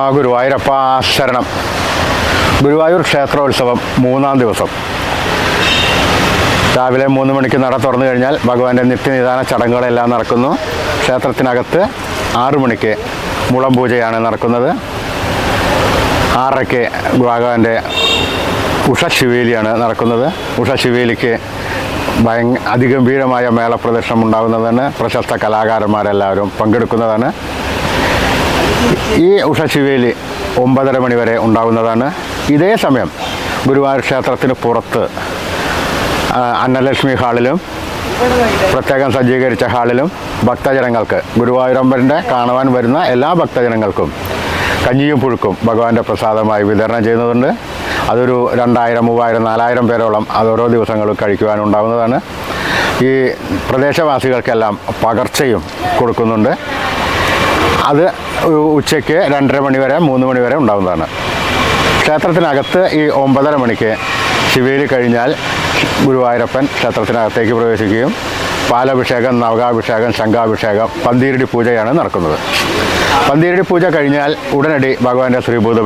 ഗുരുവായൂരപ്പ ശരണം. ഗുരുവായൂർ ക്ഷേത്രോത്സവം 3-ാം ദിവസം രാവിലെ 3 മണിക്ക് നട തുറന്നു കഴിഞ്ഞാൽ ഭഗവാന്റെ നിത്യനിദാന ചടങ്ങുകളെല്ലാം നടക്കുന്നു. ക്ഷേത്രത്തിനകത്ത് 6 മണിക്ക് മുളം പൂജയാണ് നടക്കുന്നത്. 6:30 ഭഗവാന്റെ ഉഷശിവേലിയാണ് നടക്കുന്നത്. ഉഷശിവേലിക്ക് അതിഗംഭീരമായ മേളപ്രദർശനം ഉണ്ടാകുന്നതാണ്. പ്രശസ്ത കലാകാരന്മാരെല്ലാവരും പങ്കെടുക്കുന്നതാണ്. ഈ ഉഷശിവേലി 9:30 മണി വരെ ഉണ്ടാകുന്നതാണ്. ഇതേ സമയം ഗുരുവായൂർ ക്ഷേത്രത്തിന് പുറത്ത് അന്നലക്ഷ്മി ഹാളിലും പ്രത്യേകം സജ്ജീകരിച്ച ഹാളിലും ഭക്തജനങ്ങൾക്ക്, ഗുരുവായൂരമ്പലിൻ്റെ കാണുവാൻ വരുന്ന എല്ലാ ഭക്തജനങ്ങൾക്കും കഞ്ഞിയും പുഴുക്കും ഭഗവാന്റെ പ്രസാദമായി വിതരണം ചെയ്യുന്നുണ്ട്. അതൊരു 2000, 3000, 4000 പേരോളം അത് ഓരോ ദിവസങ്ങളും കഴിക്കുവാനുണ്ടാകുന്നതാണ്. ഈ പ്രദേശവാസികൾക്കെല്ലാം പകർച്ചയും കൊടുക്കുന്നുണ്ട്. അത് ഉച്ചയ്ക്ക് 2:30 മണി വരെ 3 മണി വരെ ഉണ്ടാകുന്നതാണ്. ക്ഷേത്രത്തിനകത്ത് ഈ 9:30 മണിക്ക് ശിവേലി കഴിഞ്ഞാൽ ഗുരുവായൂരപ്പൻ ക്ഷേത്രത്തിനകത്തേക്ക് പ്രവേശിക്കുകയും പാലഭിഷേകം, നവകാഭിഷേകം, ശംഖാഭിഷേകം, പന്തീരടി പൂജയാണ് നടക്കുന്നത്. പന്തീരടി പൂജ കഴിഞ്ഞാൽ ഉടനടി ഭഗവാന്റെ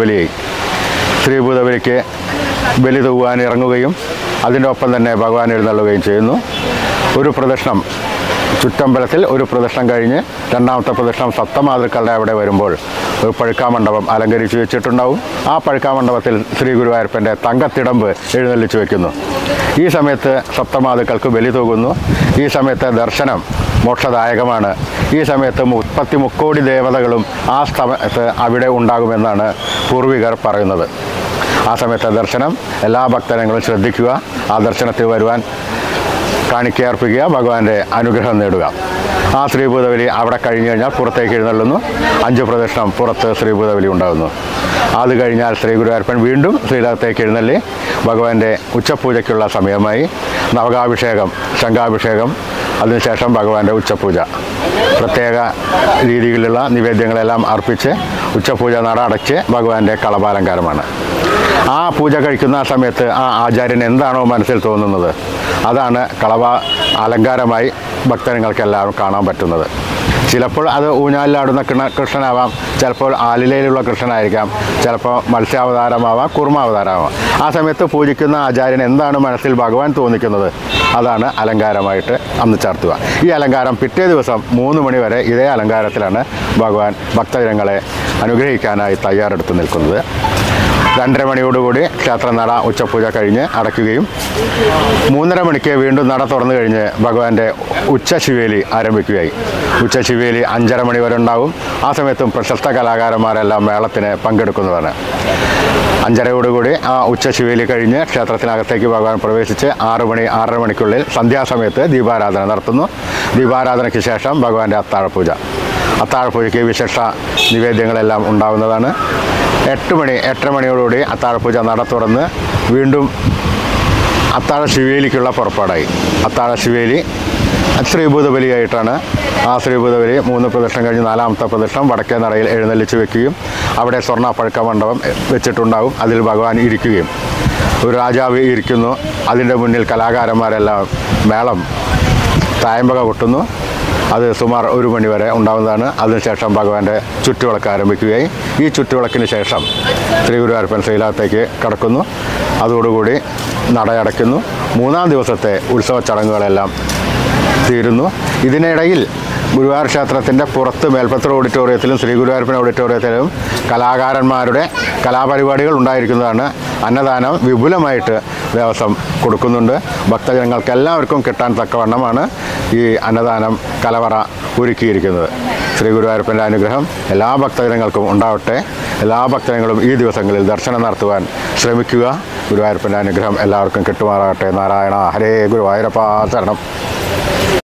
ശ്രീഭൂതബലിക്ക് ബലി തൂവാൻ ഇറങ്ങുകയും അതിൻ്റെ ഒപ്പം തന്നെ ഭഗവാൻ എഴുന്നള്ളുകയും ചെയ്യുന്നു. ഒരു പ്രദക്ഷിണം ചുറ്റമ്പലത്തിൽ ഒരു പ്രദക്ഷിണം കഴിഞ്ഞ് 2ാമത്തെ പ്രദക്ഷിണം സപ്തമാതൃക്കളുടെ അവിടെ വരുമ്പോൾ ഒരു പഴുക്കാമണ്ഡപം അലങ്കരിച്ച് വെച്ചിട്ടുണ്ടാവും. ആ പഴുക്കാമണ്ഡപത്തിൽ ശ്രീ ഗുരുവായൂരപ്പൻ്റെ തങ്കത്തിടമ്പ് എഴുന്നള്ളിച്ച് വയ്ക്കുന്നു. ഈ സമയത്ത് സപ്തമാതൃക്കൾക്ക് ബലി തൂകുന്നു. ഈ സമയത്ത് ദർശനം മോക്ഷദായകമാണ്. ഈ സമയത്ത് 33 കോടി ദേവതകളും ആ സമയത്ത് അവിടെ ഉണ്ടാകുമെന്നാണ് പൂർവികർ പറയുന്നത്. ആ സമയത്തെ ദർശനം എല്ലാ ഭക്തജനങ്ങളും ശ്രദ്ധിക്കുക. ആ ദർശനത്തിൽ വരുവാൻ കാണിക്കയർപ്പിക്കുക, ഭഗവാന്റെ അനുഗ്രഹം നേടുക. ആ ശ്രീഭൂതബലി അവിടെ കഴിഞ്ഞു കഴിഞ്ഞാൽ പുറത്തേക്ക് എഴുന്നള്ളുന്നു. 5 പ്രദക്ഷിണം പുറത്ത് ശ്രീഭൂതബലി ഉണ്ടാകുന്നു. അത് കഴിഞ്ഞാൽ ശ്രീ ഗുരുവായൂരപ്പൻ വീണ്ടും ശ്രീലകത്തേക്ക് എഴുന്നള്ളി ഭഗവാന്റെ ഉച്ചപൂജയ്ക്കുള്ള സമയമായി. നവകാഭിഷേകം, ശംഖാഭിഷേകം, അതിനുശേഷം ഭഗവാന്റെ ഉച്ചപൂജ. പ്രത്യേക രീതിയിലുള്ള നിവേദ്യങ്ങളെല്ലാം അർപ്പിച്ച് ഉച്ചപൂജ നട അടച്ച് ഭഗവാന്റെ കളഭാലങ്കാരമാണ്. ആ പൂജ കഴിക്കുന്ന സമയത്ത് ആ ആചാര്യൻ എന്താണോ മനസ്സിൽ തോന്നുന്നത് അതാണ് കളഭ അലങ്കാരമായി ഭക്തജനങ്ങൾക്കെല്ലാവരും കാണാൻ പറ്റുന്നത്. ചിലപ്പോൾ അത് ഊഞ്ഞാലിലാടുന്ന കൃഷ്ണനാവാം, ചിലപ്പോൾ ആലിലയിലുള്ള കൃഷ്ണനായിരിക്കാം, ചിലപ്പോൾ മത്സ്യാവതാരമാവാം, കുർമാവതാരമാവാം. ആ സമയത്ത് പൂജിക്കുന്ന ആചാര്യൻ എന്താണ് മനസ്സിൽ ഭഗവാൻ തോന്നിക്കുന്നത് അതാണ് അലങ്കാരമായിട്ട് അന്ന് ചാർത്തുക. ഈ അലങ്കാരം പിറ്റേ ദിവസം 3 മണി വരെ ഇതേ അലങ്കാരത്തിലാണ് ഭഗവാൻ ഭക്തജനങ്ങളെ അനുഗ്രഹിക്കാനായി തയ്യാറെടുത്ത് നിൽക്കുന്നത്. 2:30 മണിയോടുകൂടി ക്ഷേത്രനട ഉച്ചപൂജ കഴിഞ്ഞ് അടയ്ക്കുകയും 3:30 മണിക്ക് വീണ്ടും നട തുറന്നു കഴിഞ്ഞ് ഭഗവാന്റെ ഉച്ചശിവേലി ആരംഭിക്കുകയായി. ഉച്ചശിവേലി 5:30 മണി വരെ ഉണ്ടാവും. ആ സമയത്തും പ്രശസ്ത കലാകാരന്മാരെല്ലാം മേളത്തിന് പങ്കെടുക്കുന്നതാണ്. 5:30 ആ ഉച്ചശിവേലി കഴിഞ്ഞ് ക്ഷേത്രത്തിനകത്തേക്ക് ഭഗവാൻ പ്രവേശിച്ച് 6 മണി 6:30 മണിക്കുള്ളിൽ സന്ധ്യാസമയത്ത് ദീപാരാധന നടത്തുന്നു. ദീപാരാധനയ്ക്ക് ശേഷം ഭഗവാന്റെ അത്താഴപൂജ. അത്താഴപൂജയ്ക്ക് വിശേഷ നിവേദ്യങ്ങളെല്ലാം ഉണ്ടാവുന്നതാണ്. 8 മണി 8:30 മണിയോടുകൂടി അത്താഴപൂജ നട തുറന്ന് വീണ്ടും അത്താഴ ശിവേലിക്കുള്ള പുറപ്പാടായി. അത്താഴ ശിവേലി ശ്രീഭൂതബലിയായിട്ടാണ്. ആ ശ്രീഭൂതബലി 3 പ്രദക്ഷിണം കഴിഞ്ഞ് 4ാമത്തെ പ്രദക്ഷിണം വടക്കേ നടയിൽ എഴുന്നള്ളിച്ച് വെക്കുകയും അവിടെ സ്വർണ്ണ പഴുക്ക മണ്ഡപം വെച്ചിട്ടുണ്ടാവും. അതിൽ ഭഗവാൻ ഇരിക്കുകയും ഒരു രാജാവ് ഇരിക്കുന്നു. അതിൻ്റെ മുന്നിൽ കലാകാരന്മാരെല്ലാം മേളം തായമ്പക കൊട്ടുന്നു. അത് സുമാർ 1 മണി വരെ ഉണ്ടാകുന്നതാണ്. അതിനുശേഷം ഭഗവാന്റെ ചുറ്റുവിളക്ക് ആരംഭിക്കുകയായി. ഈ ചുറ്റുവിളക്കിന് ശേഷം ശ്രീ ഗുരുവായൂരപ്പൻ ശ്രീലകത്തേക്ക് കടക്കുന്നു. അതോടുകൂടി നടയടയ്ക്കുന്നു. 3-ാം ദിവസത്തെ ഉത്സവ ചടങ്ങുകളെല്ലാം തീരുന്നു. ഇതിനിടയിൽ ഗുരുവായൂർ ക്ഷേത്രത്തിൻ്റെ പുറത്ത് മേൽപ്പത്തൂർ ഓഡിറ്റോറിയത്തിലും ശ്രീ ഗുരുവായൂരപ്പൻ ഓഡിറ്റോറിയത്തിലും കലാകാരന്മാരുടെ കലാപരിപാടികൾ ഉണ്ടായിരിക്കുന്നതാണ്. അന്നദാനം വിപുലമായിട്ട് ദേവസ്വം കൊടുക്കുന്നുണ്ട്. ഭക്തജനങ്ങൾക്ക് എല്ലാവർക്കും കിട്ടാൻ തക്കവണ്ണമാണ് ഈ അന്നദാനം കലവറ ഒരുക്കിയിരിക്കുന്നത്. ശ്രീ ഗുരുവായൂരപ്പൻ്റെ അനുഗ്രഹം എല്ലാ ഭക്തജനങ്ങൾക്കും ഉണ്ടാവട്ടെ. എല്ലാ ഭക്തജനങ്ങളും ഈ ദിവസങ്ങളിൽ ദർശനം നടത്തുവാൻ ശ്രമിക്കുക. ഗുരുവായൂരപ്പൻ്റെ അനുഗ്രഹം എല്ലാവർക്കും കിട്ടുമാറാകട്ടെ. നാരായണ ഹരേ ഗുരുവായൂരപ്പ ശരണം.